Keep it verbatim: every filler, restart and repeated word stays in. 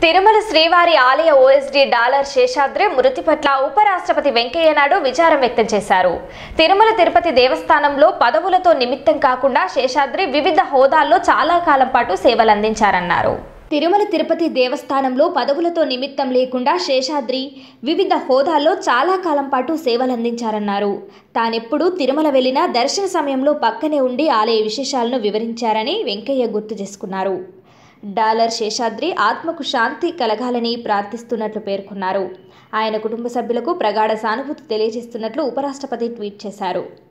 తిరుమల శ్రీవారి ఆలయ OSD dollar Seshadri మృతి పట్ల ఉపరాష్ట్రపతి వెంకయ్య నాయుడు విచారం వ్యక్తం చేశారు. తిరుమల తిరుపతి దేవస్థానంలో పదవులతో నిమిత్తం కాకుండా శేషాద్రి వివిధ హోదాల్లో చాలా కాలం పాటు సేవలందించారన్నారు. తిరుమల తిరుపతి దేవస్థానంలో పదవులతో నిమిత్తం లేకుండా శేషాద్రి వివిధ హోదాల్లో చాలా కాలం పాటు సేవలందించారన్నారు. తానెప్పుడు తిరుమల వెళ్లినా దర్శన సమయంలో పక్కనే ఉండి ఆలయ విశేషాలను వివరించారని వెంకయ్య గుర్తు చేసుకున్నారు. డాలర్ శేషాద్రి ఆత్మకు శాంతి కలగాలని ప్రార్థిస్తున్నట్లు పేర్కొన్నారు. ఆయన కుటుంబ సభ్యులకు ప్రగాఢ సానుభూతి తెలియజేస్తున్నట్లు ఉపరాష్ట్రపతి ట్వీట్ చేశారు.